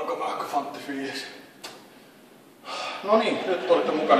Aika fantti fiilis. No niin, nyt olette mukana.